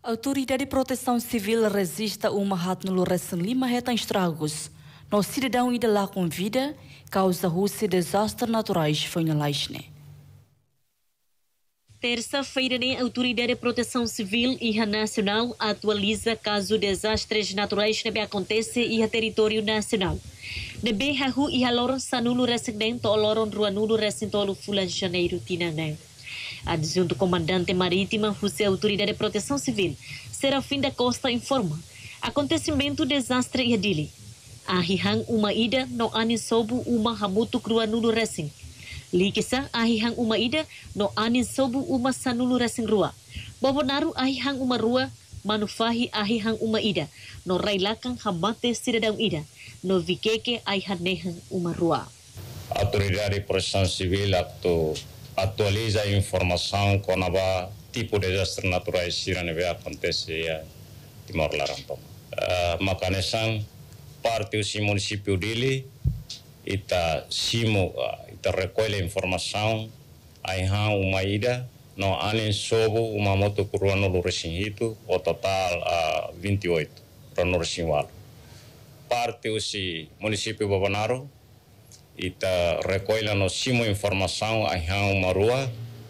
A Autoridade de Proteção Civil resiste a uma no recém lima retam estragos. No cidadão ida lá com vida, causa Rússia desastres naturais foi na Laisne. Terça-feira, a Autoridade de Proteção Civil e a Nacional atualiza caso desastres naturais que acontece e a território nacional. Nebe hahu e haloron sanulu residente oloron ruanulu resintolo fulan janeiro tinanang. Adjunto Comandante Marítima Rússia Autoridade de Proteção Civil, Serafim da Costa informa acontecimento desastre e adili. Ahihang uma ida no anin sobu uma hamutu ruanulu resin. Likisa ahihang uma ida no anin sobu uma sanulu resin rua. Bobonaru ahihang uma rua manufahi ahihang uma ida no railakang hamate cidadão ida no vikeke ahihanehang uma rua. Autoridade de Proteção Civil atualiza a informação com o tipo de desastres naturais que acontece em Timor-Leste. Macanesan parte do município dele ita recolhe a informação aí uma ida no anin sobo uma moto curva no Luresinhito o total 28 para no Resinwalo. Parte do município Bobanaro ita recolhe no simo informação aí uma rua.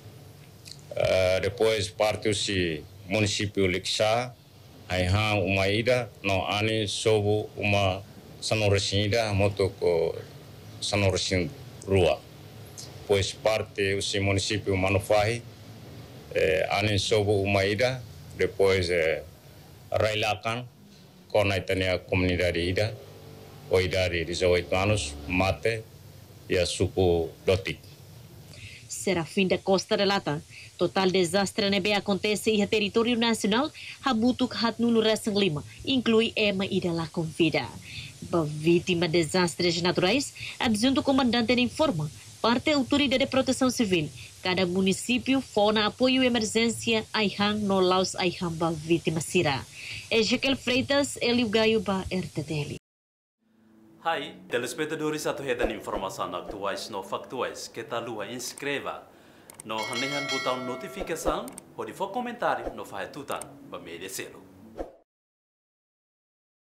Depois parte do município Lixá aí uma ida no anin sobo uma sanoresinida moto ko sanoresin rua. Pois parte do município Manufahi anin sobo uma ida depois Railakan com a itania comunidade ida o idade de 18 anos mate e a suco doti. Serafim da Costa relata total desastre nebe acontece em território nacional habutuk hatnulu resang lima inclui ema ida lá com vida. Vítima de desastres naturais, adjunto comandante informa parte Autoridade de Proteção Civil cada município fona apoio emergência aihang no laus aihang ba vítima sira. Ezequiel Freitas, Elio Gaio ba RTTL. Hai, telespectadores atuhedan informação atuais no factuais que tal lua inscreva no hanehan botão notificação ou de for comentário no fahetutan ba media selo.